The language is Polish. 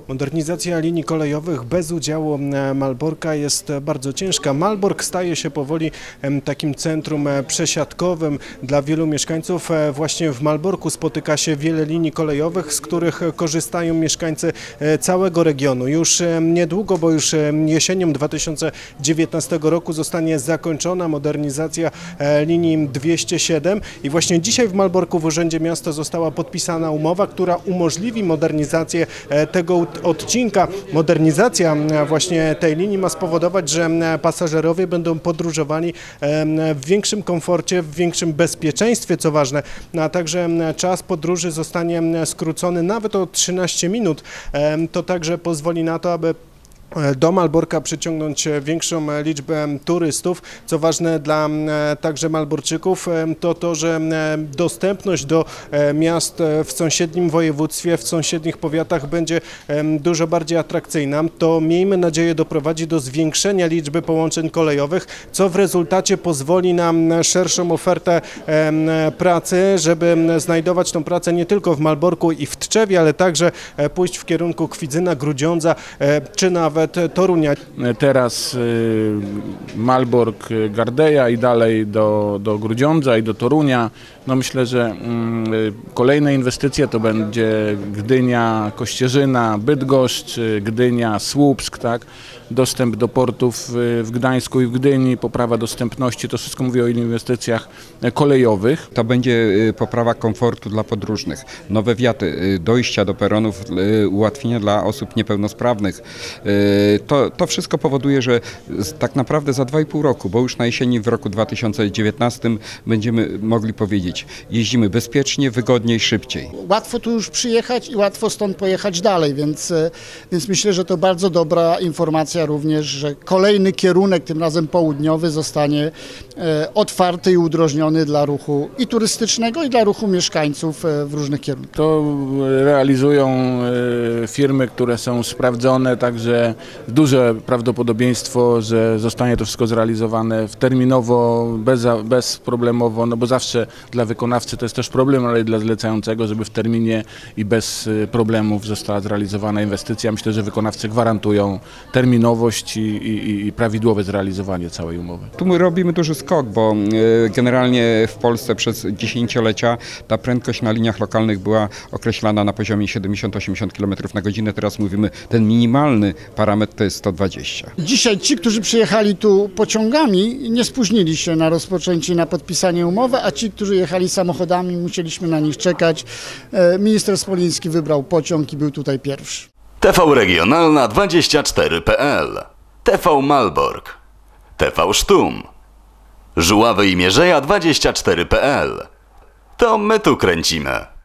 Modernizacja linii kolejowych bez udziału Malborka jest bardzo ciężka. Malbork staje się powoli takim centrum przesiadkowym dla wielu mieszkańców. Właśnie w Malborku spotyka się wiele linii kolejowych, z których korzystają mieszkańcy całego regionu. Już niedługo, bo już jesienią 2019 roku zostanie zakończona modernizacja linii 207 i właśnie dzisiaj w Malborku w Urzędzie Miasta została podpisana umowa, która umożliwi modernizację tego odcinka. Modernizacja właśnie tej linii ma spowodować, że pasażerowie będą podróżowali w większym komforcie, w większym bezpieczeństwie, co ważne, a także czas podróży zostanie skrócony nawet o 13 minut. To także pozwoli na to, aby do Malborka przyciągnąć większą liczbę turystów. Co ważne dla także Malborczyków, to, że dostępność do miast w sąsiednim województwie, w sąsiednich powiatach będzie dużo bardziej atrakcyjna. To miejmy nadzieję doprowadzi do zwiększenia liczby połączeń kolejowych, co w rezultacie pozwoli na szerszą ofertę pracy, żeby znajdować tą pracę nie tylko w Malborku i w Tczewie, ale także pójść w kierunku Kwidzyna, Grudziądza czy nawet Torunia. Teraz Malbork, Gardeja i dalej do Grudziądza i do Torunia. No myślę, że kolejne inwestycje to będzie Gdynia, Kościerzyna, Bydgoszcz, Gdynia, Słupsk, tak? Dostęp do portów w Gdańsku i w Gdyni, poprawa dostępności, to wszystko mówię o inwestycjach kolejowych. To będzie poprawa komfortu dla podróżnych, nowe wiaty, dojścia do peronów, ułatwienia dla osób niepełnosprawnych. To wszystko powoduje, że tak naprawdę za 2,5 roku, bo już na jesieni w roku 2019 będziemy mogli powiedzieć, jeździmy bezpiecznie, wygodniej, szybciej. Łatwo tu już przyjechać i łatwo stąd pojechać dalej, więc myślę, że to bardzo dobra informacja również, że kolejny kierunek, tym razem południowy, zostanie otwarty i udrożniony dla ruchu i turystycznego, i dla ruchu mieszkańców w różnych kierunkach. To realizują firmy, które są sprawdzone, także duże prawdopodobieństwo, że zostanie to wszystko zrealizowane terminowo, bezproblemowo, no bo zawsze dla wykonawcy to jest też problem, ale i dla zlecającego, żeby w terminie i bez problemów została zrealizowana inwestycja. Myślę, że wykonawcy gwarantują terminowość i prawidłowe zrealizowanie całej umowy. Tu my robimy duży skok, bo generalnie w Polsce przez dziesięciolecia ta prędkość na liniach lokalnych była określana na poziomie 70-80 km na godzinę. Teraz mówimy, ten minimalny parametr to jest 120. Dzisiaj ci, którzy przyjechali tu pociągami, nie spóźnili się na rozpoczęcie, na podpisanie umowy, a ci, którzy jechali samochodami, musieliśmy na nich czekać. Minister Smoliński wybrał pociąg i był tutaj pierwszy. TV Regionalna 24.pl, TV Malbork, TV Sztum, Żuławy i Mierzeja 24.pl. To my tu kręcimy.